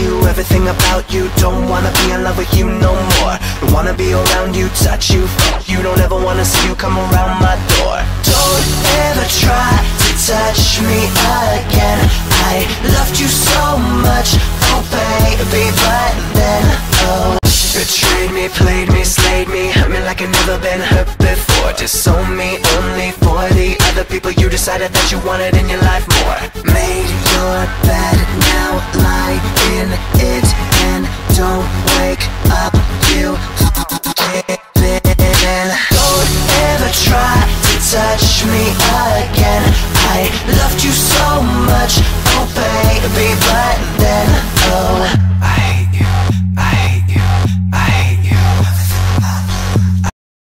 you, everything about you. Don't wanna be in love with you no more. Don't wanna be around you, touch you, fuck you. Don't ever wanna see you come around my door. Don't ever try to touch me again. I loved you so much, oh baby, but then, oh, betrayed me, played me, slayed me, hurt me like I've never been hurt before. Disowned me only for the other people you decided that you wanted in your life more. Made your bed, now lie in it and don't wake up, you f***ing. Don't ever try to touch me again. I loved you so much, oh baby, but